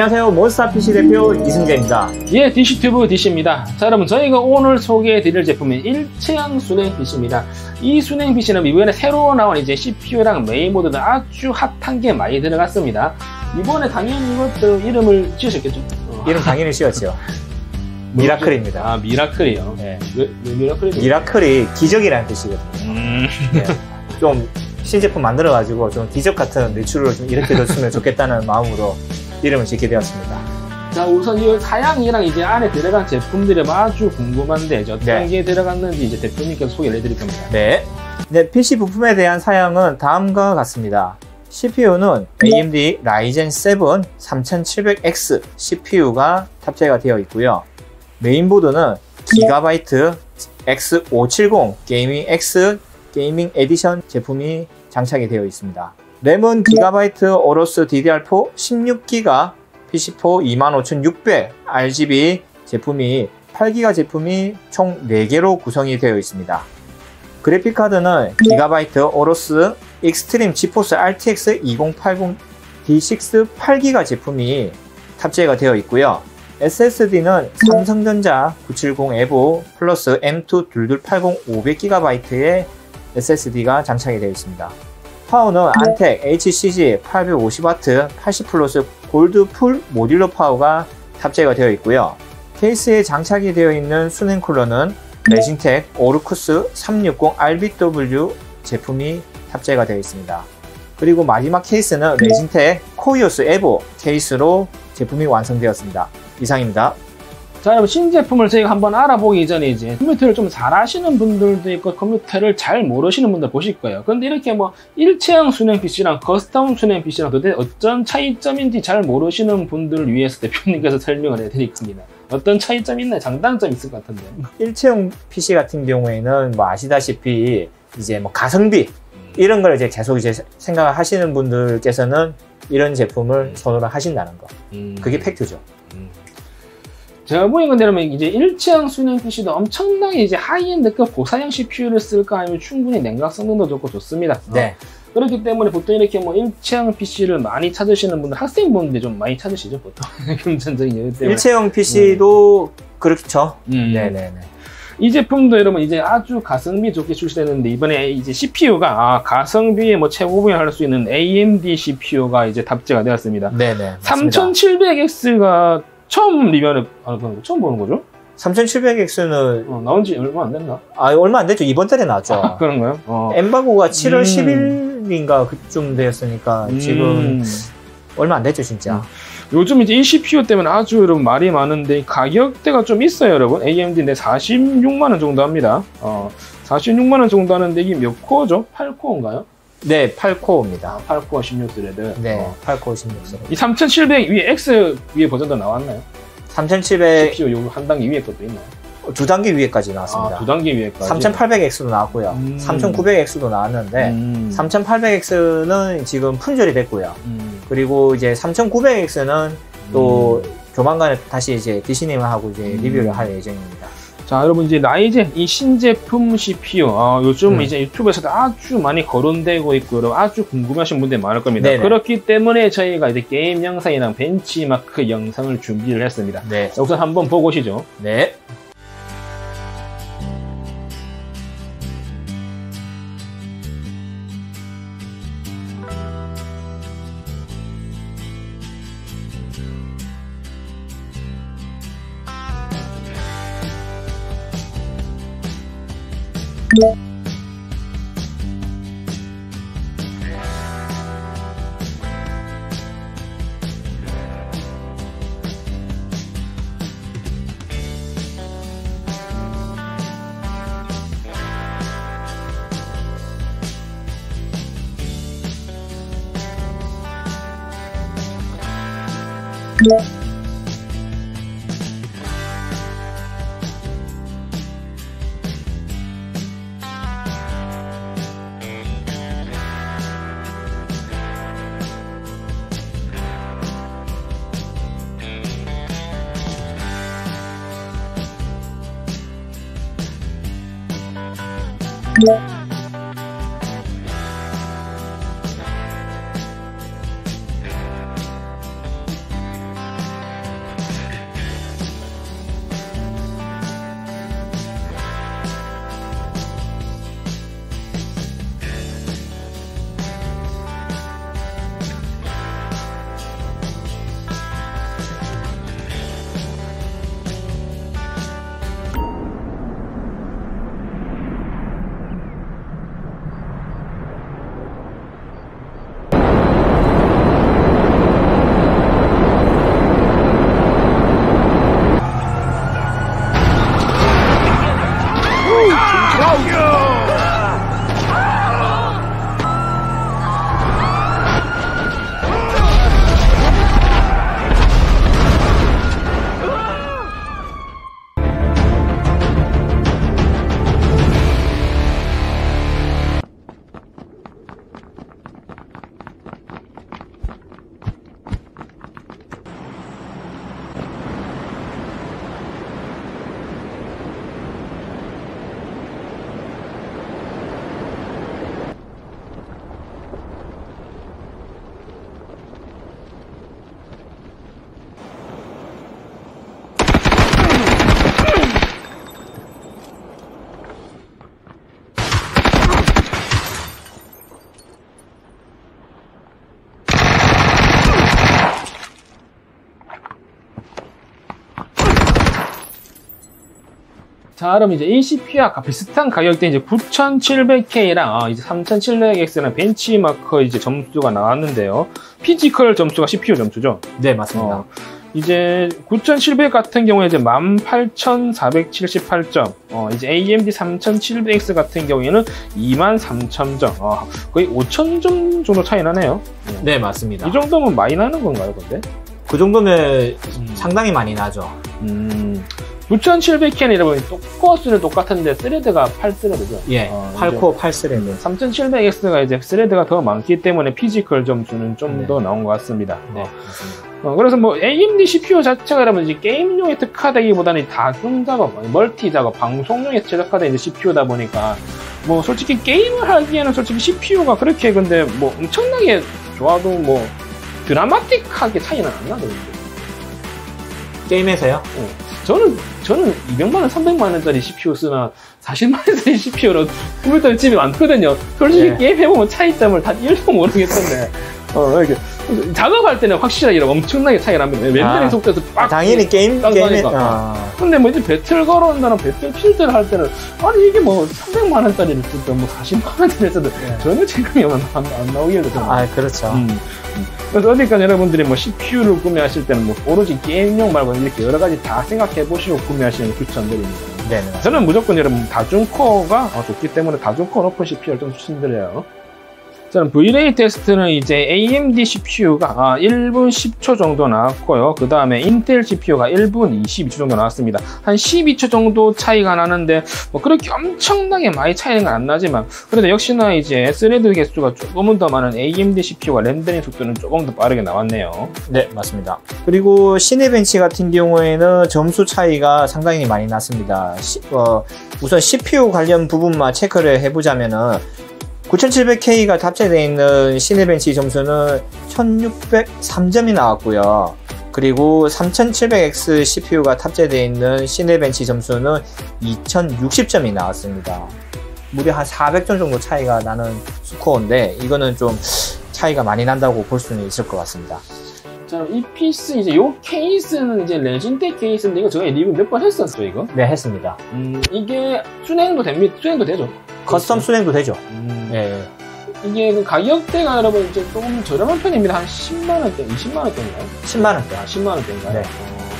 안녕하세요. 몬스타 PC 대표 이승재입니다. 예, DC튜브 DC입니다. 자, 여러분, 저희가 오늘 소개해드릴 제품은 일체형 순행 PC입니다. 이 순행 PC는 이번에 새로 나온 이제 CPU랑 메인보드 등 아주 핫한 게 많이 들어갔습니다. 이번에 당연히 이것도 이름을 지으셨겠죠? 이름 당연히 씌웠죠. 미라클입니다. 아, 미라클이요? 네. 왜 미라클이? 미라클이 기적이라는 뜻이거든요. 네. 좀 신제품 만들어가지고 좀 기적 같은 매출을 좀 일으켜줬으면 좋겠다는 마음으로 이름을 짓게 되었습니다. 자, 우선 이 사양이랑 이제 안에 들어간 제품들이 아주 궁금한데 어떤 게 들어갔는지 이제 대표님께서 소개를 해드릴 겁니다. 네. PC 부품에 대한 사양은 다음과 같습니다. CPU는 AMD Ryzen 7 3700X CPU가 탑재가 되어 있고요. 메인보드는 기가바이트 X570 게이밍 X 게이밍 에디션 제품이 장착이 되어 있습니다. 램은 기가바이트 오로스 DDR4 16기가 PC4 25600 RGB 제품이 8기가 제품이 총 4개로 구성이 되어 있습니다. 그래픽카드는 기가바이트 오로스 익스트림 지포스 RTX 2080 D6 8기가 제품이 탑재가 되어 있고요. SSD는 삼성전자 970 EVO 플러스 M2 2280 500GB의 SSD가 장착이 되어 있습니다. 파워는 안텍 HCG 850W 80 플러스 골드 풀 모듈러 파워가 탑재가 되어 있고요. 케이스에 장착이 되어 있는 순행 쿨러는 레진텍 오르쿠스 360 RBW 제품이 탑재가 되어 있습니다. 그리고 마지막 케이스는 레진텍 코이오스 에보 케이스로 제품이 완성되었습니다. 이상입니다. 자, 여러분, 신제품을 저희가 한번 알아보기 전에 이제 컴퓨터를 좀 잘 하시는 분들도 있고 컴퓨터를 잘 모르시는 분들 보실 거예요. 그런데 이렇게 뭐 일체형 순행 PC랑 커스텀 순행 PC랑 도대체 어떤 차이점인지 잘 모르시는 분들을 위해서 대표님께서 설명을 해드릴 겁니다. 어떤 차이점이 있나요? 장단점이 있을 것 같은데. 일체형 PC 같은 경우에는 뭐 아시다시피 이제 뭐 가성비 이런 걸 이제 계속 이제 생각을 하시는 분들께서는 이런 제품을 선호를 하신다는 거. 그게 팩트죠. 제가 보니까 여러분 이제 일체형 순행 PC도 엄청나게 이제 하이엔드급 고사양 CPU를 쓸까 하면 충분히 냉각 성능도 좋고 좋습니다. 네. 그렇기 때문에 보통 이렇게 뭐 일체형 PC를 많이 찾으시는 분들, 학생분들이 좀 많이 찾으시죠, 보통. 금전적인 여유 때문에. 일체형 PC도 그렇죠. 네네네. 이 제품도 여러분 이제 아주 가성비 좋게 출시됐는데 이번에 이제 CPU가 가성비에 뭐 최고봉을 수 있는 AMD CPU가 이제 탑재가 되었습니다. 네네. 3700X가 처음 리뷰를 처음 보는 거죠? 3700X는 나온 지 얼마 안 됐나? 얼마 안 됐죠. 이번 달에 나왔죠. 그런가요? 엠바고가 7월 10일인가 그쯤 되었으니까 지금 얼마 안 됐죠, 진짜. 요즘 이제 이 CPU 때문에 아주 여러분 말이 많은데 가격대가 좀 있어요, 여러분. AMD인데 46만 원 정도 합니다. 46만 원 정도 하는데 이게 몇 코어죠? 8코어인가요? 네, 8코어입니다. 8코어 16스레드. 네, 8코어 16스레드. 이 3700 위에 X 위에 버전도 나왔나요? 3700 CPU 요 한 단계 위에 것도 있나요? 두 단계 위에까지 나왔습니다. 두 단계 위에까지. 3800X도 나왔고요. 3900X도 나왔는데 3800X는 지금 품절이 됐고요. 그리고 이제 3900X는 또 조만간에 다시 이제 DC님하고 이제 리뷰를 할 예정입니다. 자, 여러분 이제 라이젠 이 신제품 CPU 요즘 이제 유튜브에서도 아주 많이 거론되고 있고 여러분 아주 궁금하신 분들이 많을 겁니다. 네네. 그렇기 때문에 저희가 이제 게임 영상이랑 벤치마크 영상을 준비를 했습니다. 네. 자, 우선 한번 보고 오시죠. 네. 자, 그럼 이제 이 CPU와 비슷한 가격대 이제 9700K랑 이제 3700X랑 벤치마크 이제 점수가 나왔는데요. 피지컬 점수가 CPU 점수죠? 네, 맞습니다. 이제 9700 같은 경우에 이제 18478점, 이제 AMD 3700X 같은 경우에는 23000점, 거의 5000점 정도 차이 나네요. 네, 맞습니다. 이 정도면 많이 나는 건가요, 근데? 그 정도면 상당히 많이 나죠. 9700K는 여러분 코어수는 똑같은데 스레드가 8스레드죠. 예, 8코어 8스레드. 3700X가 이제 스레드가 더 많기 때문에 피지컬 점수는 좀 더 나온 것 같습니다. 네, 맞습니다. 그래서 뭐 AMD CPU 자체가 여러분 이제 게임용에 특화되기보다는 다중 작업, 멀티 작업, 방송용에 제작화된 이제 CPU다 보니까 뭐 솔직히 게임을 하기에는 솔직히 CPU가 그렇게 근데 뭐 엄청나게 좋아도 뭐 드라마틱하게 차이는 안 나거든요. 게임에서요? 저는 200만원, 300만원짜리 CPU 쓰나 40만원짜리 CPU로 컴퓨터 집이 많거든요. 솔직히 게임 해보면 차이점을 다 1도 모르겠던데. 이렇게 작업할 때는 확실하게 엄청나게 차이가 납니다. 렌더링 속도에서 빡! 당연히 게임에. 근데 뭐 이제 배틀 걸어온다는 배틀필드를 할 때는 아니 이게 뭐 300만원짜리를 쓰든 뭐 40만원짜리를 쓰든 전혀 체감이 안 나오겠거든요. 그렇죠. 그래서 어디까지 여러분들이 뭐 CPU를 구매하실 때는 뭐 오로지 게임용 말고 이렇게 여러 가지 다 생각해 보시고 구매하시는 걸 추천드립니다. 네. 저는 무조건 여러분 다중코어가 좋기 때문에 다중코어 높은 CPU를 좀 추천드려요. 저는 V-Ray 테스트는 이제 AMD CPU가 1분 10초 정도 나왔고요. 그 다음에 인텔 CPU가 1분 22초 정도 나왔습니다. 한 12초 정도 차이가 나는데 뭐 그렇게 엄청나게 많이 차이는 안 나지만 그래도 역시나 이제 스레드 개수가 조금은 더 많은 AMD CPU가 렌더링 속도는 조금 더 빠르게 나왔네요. 네, 맞습니다. 그리고 시네벤치 같은 경우에는 점수 차이가 상당히 많이 났습니다. 우선 CPU 관련 부분만 체크를 해보자면은 9700K가 탑재되어 있는 시네벤치 점수는 1603점이 나왔고요. 그리고 3700X CPU가 탑재되어 있는 시네벤치 점수는 2060점이 나왔습니다. 무려 한 400점 정도 차이가 나는 스코어인데 이거는 좀 차이가 많이 난다고 볼 수는 있을 것 같습니다. 자, 이 피스 이제 요 케이스는 이제 레진텍 케이스인데 이거 제가 리뷰 몇 번 했었어요, 이거? 네, 했습니다. 이게 순행도 됩니다. 순행도 되죠. 커스텀 순행도 되죠. 예. 이게 그 가격대가 여러분 이제 조금 저렴한 편입니다. 한 10만원대, 20만원대인가요? 10만원대. 10만원대인가요? 네.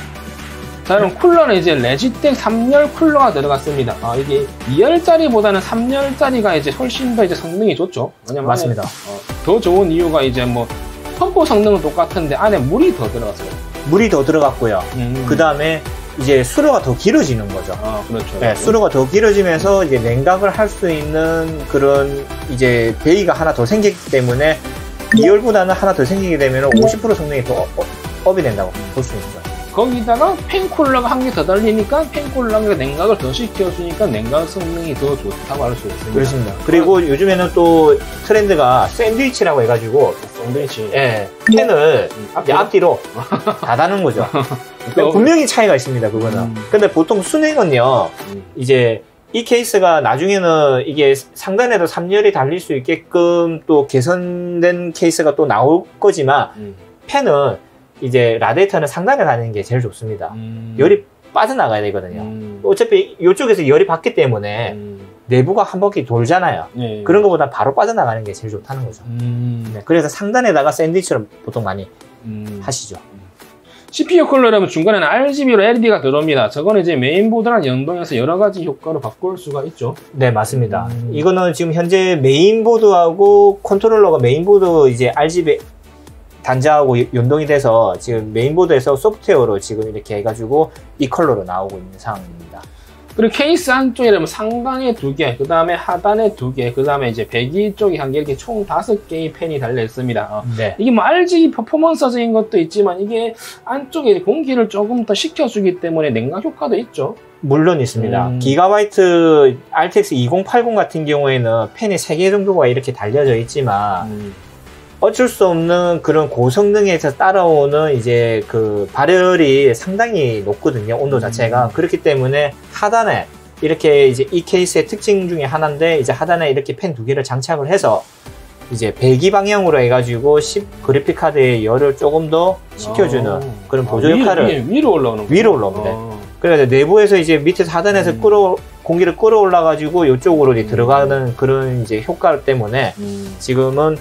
자, 그럼 쿨러는 이제 레지텍 3열 쿨러가 들어갔습니다. 이게 2열짜리보다는 3열짜리가 이제 훨씬 더 이제 성능이 좋죠. 왜냐면 맞습니다. 더 좋은 이유가 이제 뭐 펌프 성능은 똑같은데 안에 물이 더 들어갔어요. 물이 더 들어갔고요. 그 다음에 이제 수로가 더 길어지는 거죠. 그렇죠. 네, 수로가 더 길어지면서 이제 냉각을 할 수 있는 그런 이제 베이가 하나 더 생기기 때문에 2열보다는 하나 더 생기게 되면 50% 성능이 더 업이 된다고 볼 수 있죠. 거기다가 팬쿨러가 한 개 더 달리니까 팬쿨러가 냉각을 더 시켜주니까 냉각 성능이 더 좋다고 할 수 있습니다. 그렇습니다. 그리고 요즘에는 또 트렌드가 샌드위치라고 해가지고 샌드위치. 예, 팬을 앞뒤로 닫아는 거죠. 분명히 차이가 있습니다, 그거는. 근데 보통 순행은요, 이제 이 케이스가 나중에는 이게 상단에도 3열이 달릴 수 있게끔 또 개선된 케이스가 또 나올 거지만 팬은 이제 라디에이터는 상단에 다니는 게 제일 좋습니다. 열이 빠져나가야 되거든요. 어차피 이쪽에서 열이 받기 때문에 내부가 한 바퀴 돌잖아요. 네. 그런 것보다 바로 빠져나가는 게 제일 좋다는 거죠. 네, 그래서 상단에다가 샌드위치를 보통 많이 하시죠. CPU 쿨러라면 중간에는 RGB로 LED가 들어옵니다. 저거는 이제 메인보드랑 연동해서 여러 가지 효과로 바꿀 수가 있죠. 네, 맞습니다. 이거는 지금 현재 메인보드하고 컨트롤러가 메인보드 이제 RGB 단자하고 연동이 돼서 지금 메인보드에서 소프트웨어로 지금 이렇게 해가지고 이 컬러로 나오고 있는 상황입니다. 그리고 케이스 안쪽이라면 상단에 2개, 그 다음에 하단에 2개, 그 다음에 이제 배기 쪽에 1개, 이렇게 총 5개의 팬이 달려 있습니다. 네. 이게 뭐 RGB 퍼포먼스적인 것도 있지만 이게 안쪽에 공기를 조금 더 식혀주기 때문에 냉각 효과도 있죠. 물론 있습니다. 기가바이트 RTX 2080 같은 경우에는 팬이 3개 정도가 이렇게 달려져 있지만 어쩔 수 없는 그런 고성능에서 따라오는 이제 그 발열이 상당히 높거든요. 온도 자체가. 그렇기 때문에 하단에 이렇게 이제 이 케이스의 특징 중에 하나인데 이제 하단에 이렇게 팬 2개를 장착을 해서 이제 배기 방향으로 해가지고 그래픽 카드의 열을 조금 더 식혀주는 그런 보조 역할을 위로 올라오는 위로 올라옵니다. 그래서 내부에서 이제 밑에 하단에서 공기를 끌어올라가지고 이쪽으로 이제 들어가는 그런 이제 효과 때문에 지금은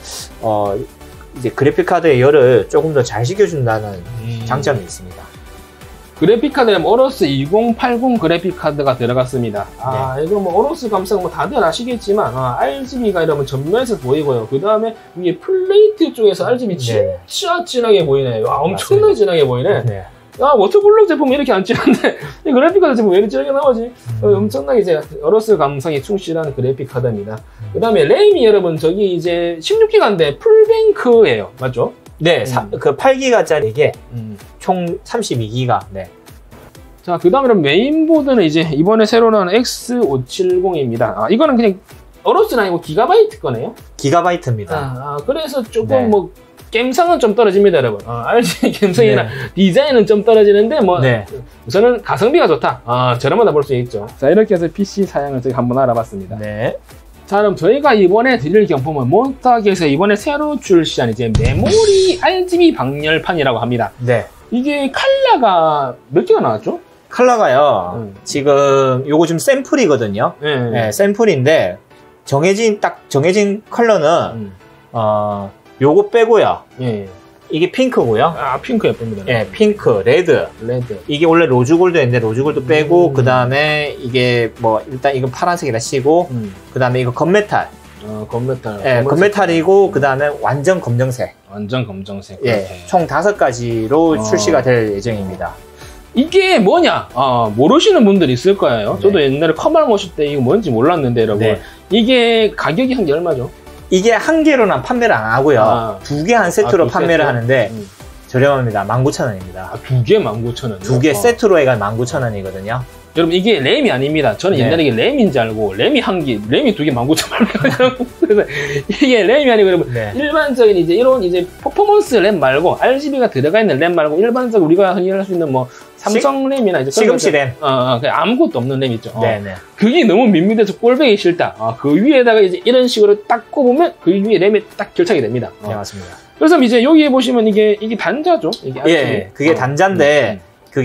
이제 그래픽카드의 열을 조금 더 잘 식혀준다는 장점이 있습니다. 그래픽카드에 오러스 2080 그래픽카드가 들어갔습니다. 이거 뭐 오러스 감성 뭐 다들 아시겠지만 RGB가 이러면 전면에서 보이고요. 그 다음에 위에 플레이트 쪽에서 RGB 진짜 진하게 보이네. 와, 엄청나게 진하게 보이네. 네. 워터블록 제품은 이렇게 안 진한데 이 그래픽카드 제품 왜 이렇게 진하게 나오지? 엄청나게 이제 오러스 감성이 충실한 그래픽카드입니다. 그 다음에 램이 여러분 저기 이제 16기가인데 풀뱅크예요. 맞죠? 네, 그 8기가짜리 총 32기가. 네. 자, 그 다음에 메인보드는 이제 이번에 새로 나온 X570입니다. 이거는 그냥 오러스는 아니고 기가바이트 거네요? 기가바이트입니다. 그래서 조금 뭐 갬성은 좀 떨어집니다, 여러분. RGB 갬성이나 디자인은 좀 떨어지는데 뭐 우선은 가성비가 좋다. 저렴하다 볼 수 있죠. 자, 이렇게 해서 PC 사양을 저희 한번 알아봤습니다. 네. 자, 그럼 저희가 이번에 드릴 경품은 몬스터기에서 이번에 새로 출시한 이제 메모리 RGB 방열판이라고 합니다. 네. 이게 컬러가 몇 개가 나왔죠? 컬러가요. 지금 요거 좀 샘플이거든요. 네, 샘플인데 정해진 컬러는 요거 빼고요. 이게 핑크고요. 핑크 예쁩니다. 네, 핑크, 레드. 이게 원래 로즈골드인데 로즈골드 빼고 그 다음에 이게 뭐 일단 이건 파란색이라 치고 그 다음에 이거 건메탈. 건메탈. 네, 건메탈이고 그 다음에 완전 검정색. 완전 검정색. 예, 총 5가지로 출시가 될 예정입니다. 이게 뭐냐? 모르시는 분들이 있을 거예요. 저도 옛날에 커말 모실 때 이거 뭔지 몰랐는데 여러분. 이게 가격이 한 게 얼마죠? 이게 한 개로는 판매를 안 하고요. 2개 한 세트로 판매를 하는데 저렴합니다. 19,000원입니다. 2개 19,000원. 2개 세트로 해가 19,000원이거든요. 여러분 이게 램이 아닙니다. 저는 옛날에 이게 램인 줄 알고 램이 2개 19,800원. 그래서 이게 램이 아니고 여러분 일반적인 이제 이런 이제 퍼포먼스 램 말고 RGB가 들어가 있는 램 말고 일반적으로 우리가 흔히 할 수 있는 뭐 삼성 램이나 이제 시금치 램. 아무것도 없는 램 있죠. 네네. 그게 너무 밋밋해서 꼴보기 싫다. 그 위에다가 이제 이런 식으로 딱 꼽으면 그 위에 램이 딱 결착이 됩니다. 네, 맞습니다. 그래서 이제 여기에 보시면 이게 단자죠. 이게 그게 단자인데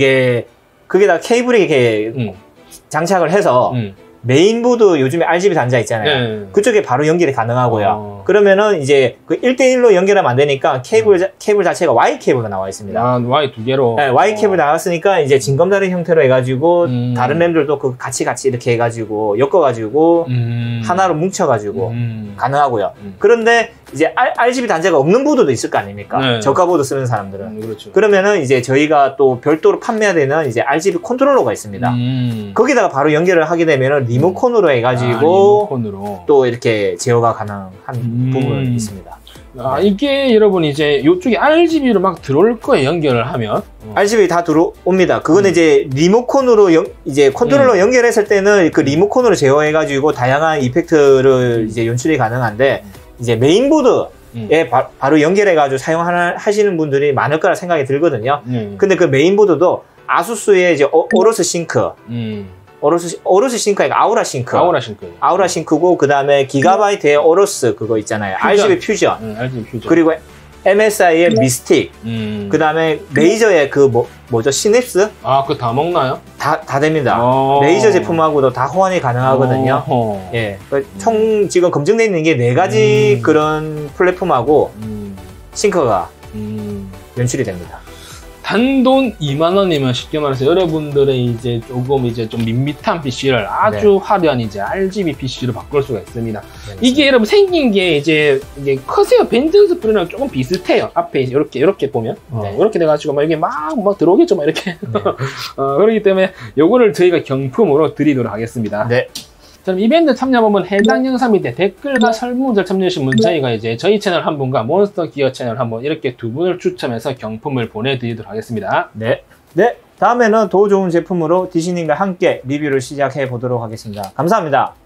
그게다 케이블이 이렇게 장착을 해서 메인보드 요즘에 RGB 단자 있잖아요. 그쪽에 바로 연결이 가능하고요. 그러면은 이제 그 1대1로 연결하면 안 되니까 케이블 자체가 Y 케이블로 나와 있습니다. Y 2개로. 네, Y 케이블 나왔으니까 이제 징검다리 형태로 해가지고 다른 램들도 그 같이 이렇게 해가지고 엮어가지고 하나로 뭉쳐가지고 가능하고요. 그런데 이제 RGB 단자가 없는 보드도 있을 거 아닙니까? 저가 보드 쓰는 사람들은. 그렇죠. 그러면은 이제 저희가 또 별도로 판매되는 이제 RGB 컨트롤러가 있습니다. 거기다가 바로 연결을 하게 되면은 리모컨으로 해가지고 또 이렇게 제어가 가능한 부분이 있습니다. 이게 여러분 이제 이쪽에 RGB로 막 들어올 거에 연결을 하면 RGB 다 들어옵니다. 그거는 이제 리모컨으로 이제 컨트롤러 연결했을 때는 그 리모컨으로 제어해가지고 다양한 이펙트를 이제 연출이 가능한데 이제 메인보드에 바로 연결해가지고 사용하시는 분들이 많을 거라 생각이 들거든요. 근데 그 메인보드도 아수스의 이제 오러스 싱크, 오러스 싱크가 아니라 아우라 싱크. 아우라 싱크고, 그 다음에 기가바이트의 오러스 그거 있잖아요. RGB 퓨전. 그리고 MSI의 미스틱. 그 다음에 레이저의 그 뭐죠? 시냅스? 그거 다 먹나요? 다 됩니다. 레이저 제품하고도 다 호환이 가능하거든요. 예. 총 지금 검증되어 있는 게 4가지 그런 플랫폼하고 싱크가 연출이 됩니다. 단돈 2만원이면 쉽게 말해서 여러분들의 이제 조금 이제 좀 밋밋한 PC를 아주 화려한 이제 RGB PC로 바꿀 수가 있습니다. 이게 여러분 생긴 게 이제 커세어 벤전스 프리랑 조금 비슷해요. 앞에 이렇게 보면 이렇게 돼가지고 막 이게 막 들어오겠죠, 막 이렇게. 그렇기 때문에 요거를 저희가 경품으로 드리도록 하겠습니다. 네. 그럼 이벤트 참여방법은 해당 영상 밑에 댓글과 설문지를 참여해주신 분 저희가 이제 저희 채널 한 분과 몬스터 기어 채널 한 분 이렇게 2분을 추첨해서 경품을 보내드리도록 하겠습니다. 네. 다음에는 더 좋은 제품으로 디시님과 함께 리뷰를 시작해 보도록 하겠습니다. 감사합니다.